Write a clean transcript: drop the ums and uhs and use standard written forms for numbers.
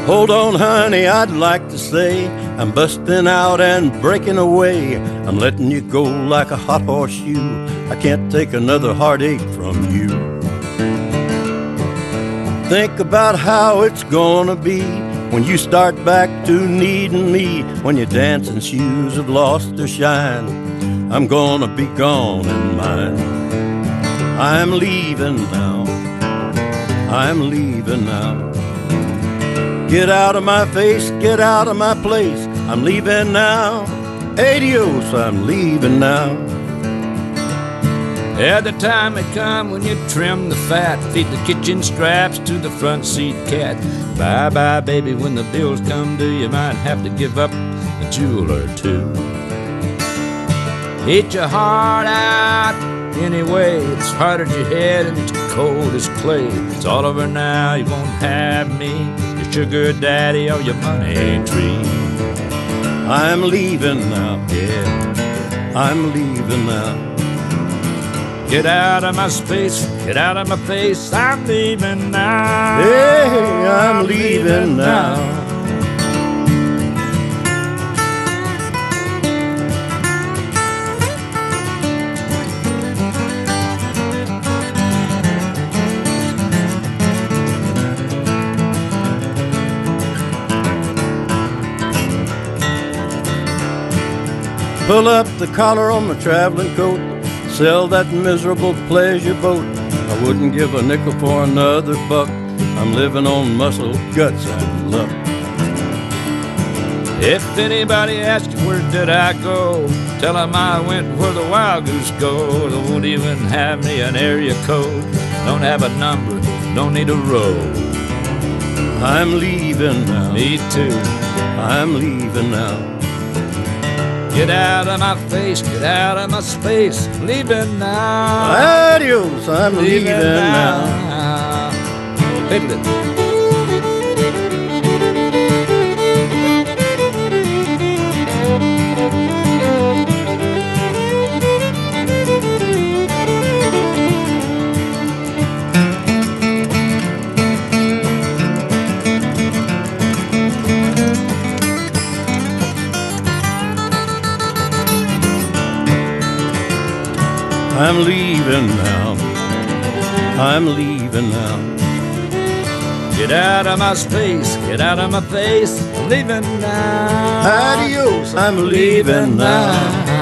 Hold on, honey, I'd like to say I'm busting out and breaking away. I'm letting you go like a hot horseshoe. I can't take another heartache from you. Think about how it's gonna be when you start back to needing me, when your dancing shoes have lost their shine. I'm gonna be gone in mine. I'm leaving now. I'm leaving now. Get out of my face, get out of my place. I'm leaving now. Adios, I'm leaving now. Yeah, the time may come when you trim the fat, feed the kitchen scraps to the front seat cat. Bye-bye, baby, when the bills come due, you might have to give up a jewel or two. Eat your heart out anyway. It's hard as your head and it's cold as clay. It's all over now, you won't have me, your sugar daddy or your money tree. I'm leaving now, Yeah, I'm leaving now. get out of my space, get out of my face. I'm leaving now. Hey, I'm leaving now. Pull up the collar on my traveling coat, sell that miserable pleasure boat. I wouldn't give a nickel for another buck. I'm living on muscle, guts, and luck. If anybody asks you where did I go, tell them I went where the wild goose go. They won't even have me an area code. Don't have a number, don't need a road. I'm leaving now. Me too. I'm leaving now. Get out of my face, get out of my space. Leaving now. Adios, I'm leaving now. Fiddle it. I'm leaving now. I'm leaving now. Get out of my space, get out of my face. I'm leaving now. Adios, I'm leaving now.